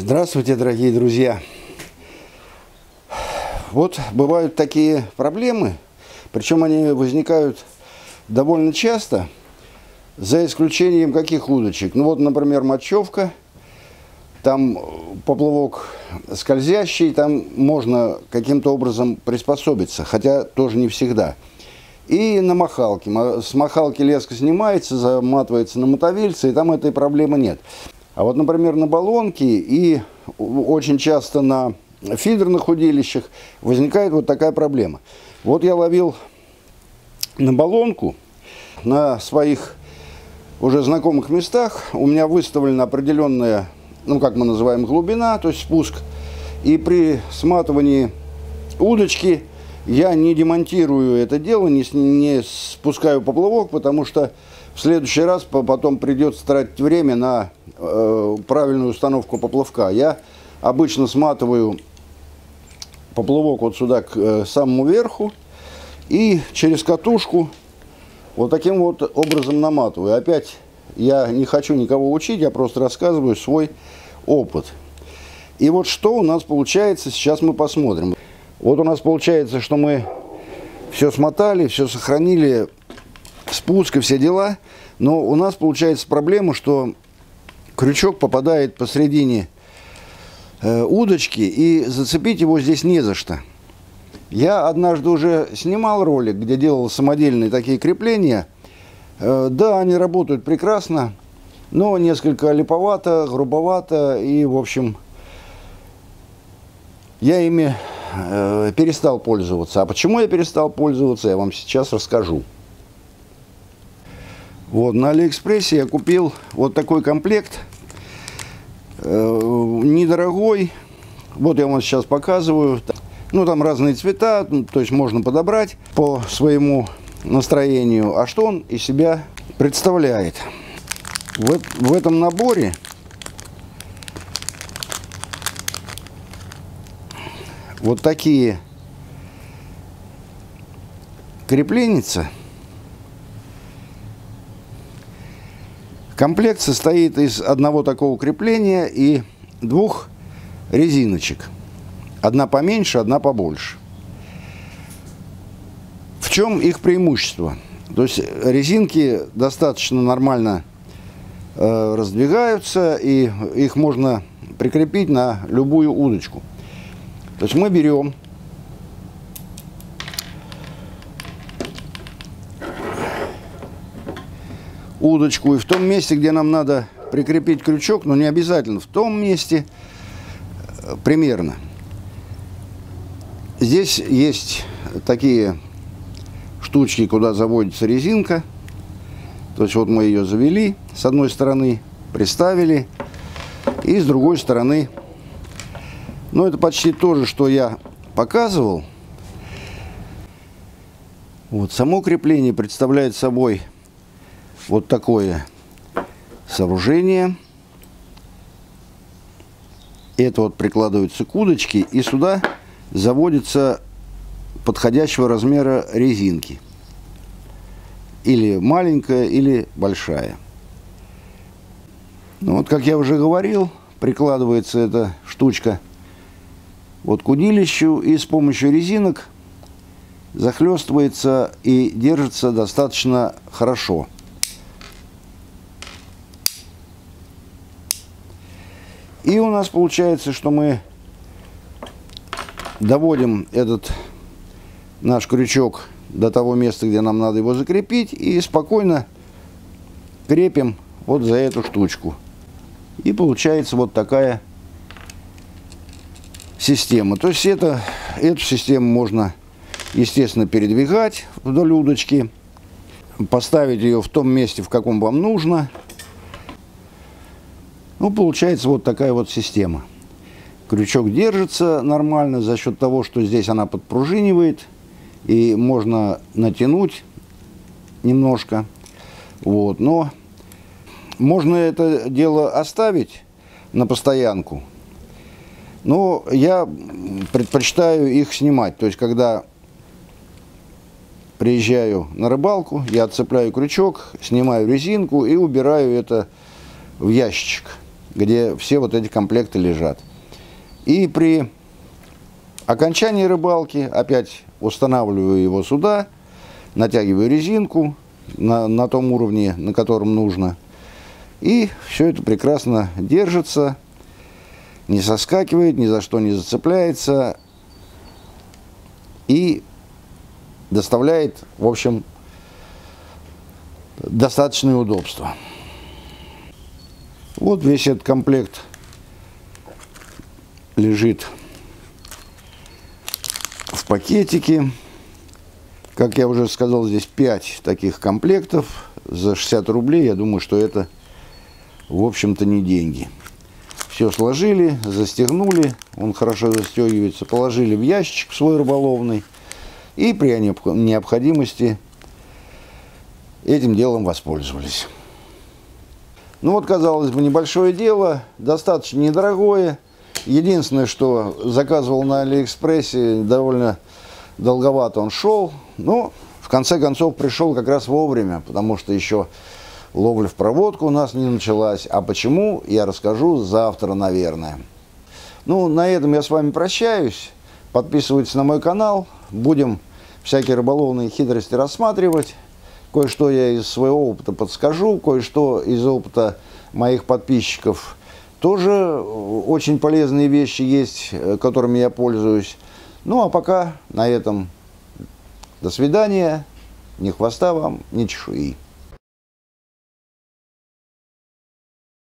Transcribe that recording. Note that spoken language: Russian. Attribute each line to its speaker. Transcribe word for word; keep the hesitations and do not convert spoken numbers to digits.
Speaker 1: Здравствуйте, дорогие друзья! Вот бывают такие проблемы, причем они возникают довольно часто, за исключением каких удочек. Ну вот, например, мочевка, там поплавок скользящий, там можно каким-то образом приспособиться, хотя тоже не всегда. И на махалке. С махалки леска снимается, заматывается на мотовильце, и там этой проблемы нет. А вот, например, на баллонке и очень часто на фидерных удилищах возникает вот такая проблема. Вот я ловил на баллонку на своих уже знакомых местах. У меня выставлена определенная, ну, как мы называем, глубина, то есть спуск. И при сматывании удочки я не демонтирую это дело, не, не спускаю поплавок, потому что в следующий раз потом придется тратить время на э, правильную установку поплавка. Я обычно сматываю поплавок вот сюда к э, самому верху и через катушку вот таким вот образом наматываю. Опять я не хочу никого учить, я просто рассказываю свой опыт. И вот что у нас получается, сейчас мы посмотрим. Вот у нас получается, что мы все смотали, все сохранили, спуск и все дела, но у нас получается проблема, что крючок попадает посередине э, удочки, и зацепить его здесь не за что. Я однажды уже снимал ролик, где делал самодельные такие крепления. Э, да, они работают прекрасно, но несколько липовато, грубовато, и, в общем, я ими э, перестал пользоваться. А почему я перестал пользоваться, я вам сейчас расскажу. Вот, на Алиэкспрессе я купил вот такой комплект, э, недорогой. Вот я вам сейчас показываю. Ну, там разные цвета, то есть можно подобрать по своему настроению. А что он из себя представляет? В, в этом наборе вот такие крепленицы. Комплект состоит из одного такого крепления и двух резиночек. Одна поменьше, одна побольше. В чем их преимущество? То есть резинки достаточно нормально э, раздвигаются, и их можно прикрепить на любую удочку. То есть мы берем удочку, и в том месте, где нам надо прикрепить крючок, но не обязательно в том месте, примерно. Здесь есть такие штучки, куда заводится резинка. То есть вот мы ее завели с одной стороны, приставили, и с другой стороны, ну, это почти то же, что я показывал. Вот само крепление представляет собой вот такое сооружение. Это вот прикладывается к удочке, и сюда заводится подходящего размера резинки. Или маленькая, или большая. Ну, вот, как я уже говорил, прикладывается эта штучка вот к удилищу, и с помощью резинок захлестывается и держится достаточно хорошо. И у нас получается, что мы доводим этот наш крючок до того места, где нам надо его закрепить, и спокойно крепим вот за эту штучку. И получается вот такая система. То есть это, эту систему можно, естественно, передвигать вдоль удочки, поставить ее в том месте, в каком вам нужно. Ну, получается вот такая вот система. Крючок держится нормально за счет того, что здесь она подпружинивает, и можно натянуть немножко. Вот. Но можно это дело оставить на постоянку, но я предпочитаю их снимать. То есть, когда приезжаю на рыбалку, я отцепляю крючок, снимаю резинку и убираю это в ящичек. где все вот эти комплекты лежат. И при окончании рыбалки опять устанавливаю его сюда, натягиваю резинку на, на том уровне, на котором нужно. И все это прекрасно держится, не соскакивает, ни за что не зацепляется и доставляет, в общем, достаточное удобство. Вот весь этот комплект лежит в пакетике. Как я уже сказал, здесь пять таких комплектов за шестьдесят рублей. Я думаю, что это, в общем-то, не деньги. Все сложили, застегнули, он хорошо застегивается, положили в ящичек свой рыболовный и при необходимости этим делом воспользовались. Ну вот, казалось бы, небольшое дело, достаточно недорогое. Единственное, что заказывал на Алиэкспрессе, довольно долговато он шел, но в конце концов пришел как раз вовремя, потому что еще ловля в проводку у нас не началась. А почему, я расскажу завтра, наверное. Ну, на этом я с вами прощаюсь. Подписывайтесь на мой канал. Будем всякие рыболовные хитрости рассматривать. Кое-что я из своего опыта подскажу, кое-что из опыта моих подписчиков. Тоже очень полезные вещи есть, которыми я пользуюсь. Ну, а пока на этом до свидания. Ни хвоста вам, ни чешуи.